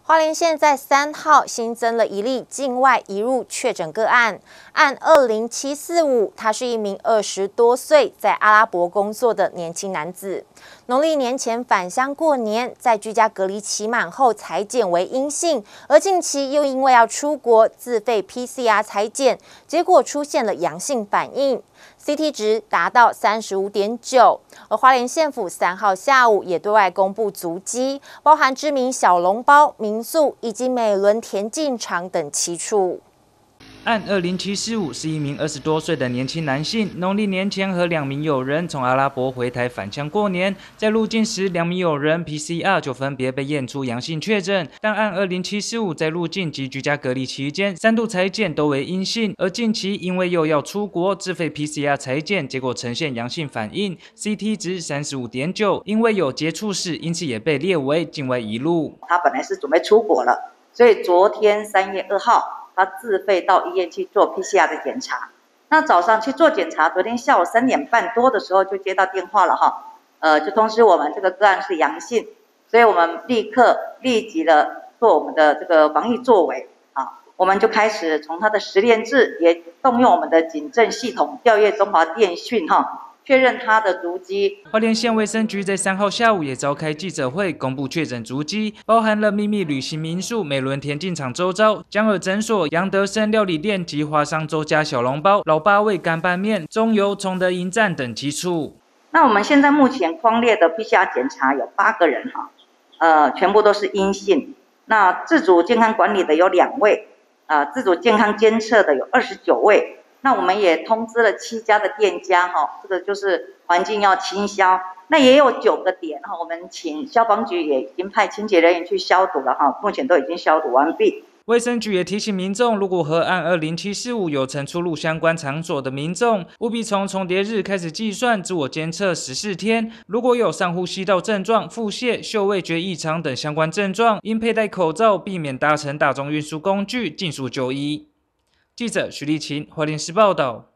花莲县在3号新增了一例境外移入确诊个案，案20745，他是一名20多岁在阿拉伯工作的年轻男子。农历年前返乡过年，在居家隔离期满后裁检为阴性，而近期又因为要出国自费 PCR 裁检，结果出现了阳性反应。CT 值达到35.9，而花莲县府3号下午也对外公布足迹，包含知名小笼包、民宿以及美伦田径场等7处。 案20745是一名20多岁的年轻男性，农历年前和2名友人从阿拉伯回台返乡过年，在入境时2名友人 PCR 就分别被验出阳性确诊，但案20745在入境及居家隔离期间3度采检都为阴性，而近期因为又要出国自费 PCR 采检，结果呈现阳性反应 ，CT 值35.9，因为有接触史，因此也被列为境外移入。 他本来是准备出国了，所以昨天3月2号。他自费到医院去做 PCR 的检查，那早上去做检查，昨天下午3点半多的时候就接到电话了哈，就通知我们这个个案是阳性，所以我们立即的做我们的这个防疫作为啊，我们就开始从他的实联制，也动用我们的警政系统调阅中华电讯哈。确认他的足迹。 花莲县卫生局在3号下午也召开记者会，公布确诊足迹，包含了秘密旅行民宿、美伦田径场周遭、江尔诊所、杨德生料理店及华商周家小笼包、老八味干拌面、中油崇德营站等7处。 那我们现在目前匡列的 PCR 检查有8个人哈，全部都是阴性。那自主健康管理的有2位，自主健康监测的有29位。那我们也通知了7家的店家哈，这个就是环境要清消。那也有9个点哈，我们请消防局也已经派清洁人员去消毒了哈，目前都已经消毒完毕。 卫生局也提醒民众，如果和案20745有曾出入相关场所的民众，务必从重叠日开始计算，自我监测14天。如果有上呼吸道症状、腹泻、嗅味觉异常等相关症状，应佩戴口罩，避免搭乘大众运输工具，尽速就医。记者徐立琴，花莲市报道。